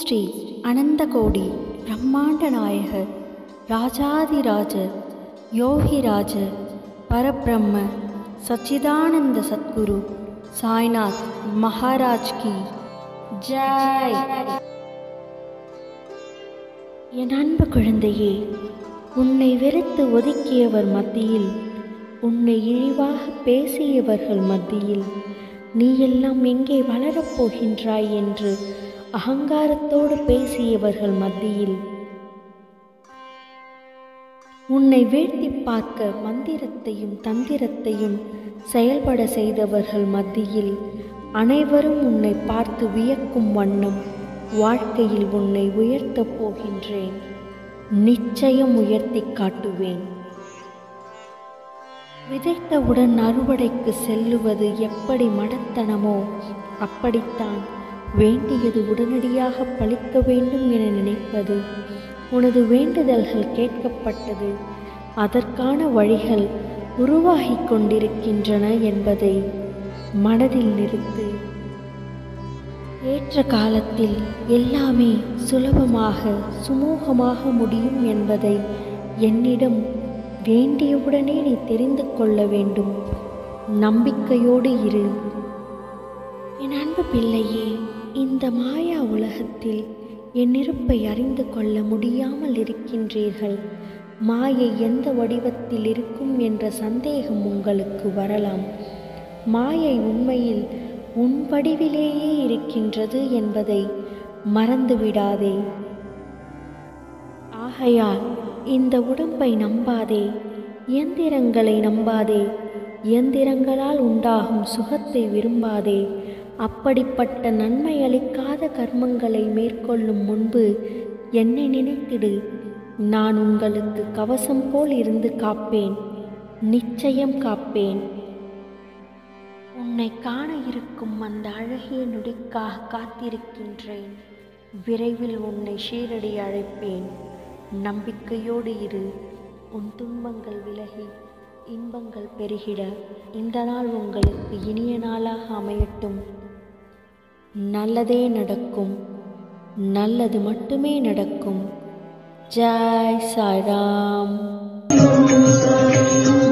ஸ்ரீ அனந்தகோடி பிரம்மாண்ட நாயகர் ராஜாதிராஜ யோகிராஜ பரபிரம்ம சச்சிதானந்த சத்குரு சாய்நாத் மகாராஜ் கி ஜெய். என் அன்பு குழந்தையே, உன்னை வெறுத்து ஒதுக்கியவர் மத்தியில், உன்னை இழிவாக பேசியவர்கள் மத்தியில், நீ எல்லாம் எங்கே வளரப்போகின்றாய் என்று அகங்காரத்தோடு பேசியவர்கள் மத்தியில், உன்னை வீழ்த்தி பார்க்க மந்திரத்தையும் தந்திரத்தையும் செயல்பட செய்தவர்கள் மத்தியில், அனைவரும் உன்னை பார்த்து வியக்கும் வண்ணம் வாழ்க்கையில் உன்னை உயர்த்தப் போகின்றேன். நிச்சயம் உயர்த்தி காட்டுவேன். விதைத்தவுடன் அறுவடைக்கு செல்லுவது எப்படி மடத்தனமோ, அப்படித்தான் வேண்டியது உடனடியாக பலிக்க வேண்டும் என நினைப்பது. உனது வேண்டுதல்கள் கேட்கப்பட்டது, அதற்கான வழிகள் உருவாகி கொண்டிருக்கின்றன என்பதை மனதில் நிறுத்து. ஏற்ற காலத்தில் எல்லாமே சுலபமாக சுமூகமாக முடியும் என்பதை என்னிடம் வேண்டியவுடனே நீ தெரிந்து கொள்ள வேண்டும். நம்பிக்கையோடு இரு. என் அன்பு பிள்ளையே, இந்த மாயா உலகத்தில் என் இருப்பை அறிந்து கொள்ள முடியாமல் இருக்கின்றீர்கள். மாயை எந்த வடிவத்தில் இருக்கும் என்ற சந்தேகம் உங்களுக்கு வரலாம். மாயை உண்மையில் உன் வடிவிலேயே இருக்கின்றது என்பதை மறந்துவிடாதே. ஆகையால் இந்த உடம்பை நம்பாதே, இயந்திரங்களை நம்பாதே, இயந்திரங்களால் உண்டாகும் சுகத்தை விரும்பாதே. அப்படிப்பட்ட நன்மை அளிக்காத கர்மங்களை மேற்கொள்ளும் முன்பு என்னை நினைத்திடு. நான் உங்களுக்கு கவசம் போல் இருந்து காப்பேன். நிச்சயம் காப்பேன். உன்னை காண இருக்கும் அந்த அழகிய நொடிக்காக காத்திருக்கின்றேன். விரைவில் உன்னை ஷீரடி அழைப்பேன். நம்பிக்கையோடு இரு. உன் துன்பங்கள் விலகி இன்பங்கள் பெருகிட இந்த நாள் உங்களுக்கு இனிய நாளாக அமையட்டும். நல்லதே நடக்கும். நல்லது மட்டுமே நடக்கும். ஜெய் சாய்ராம்.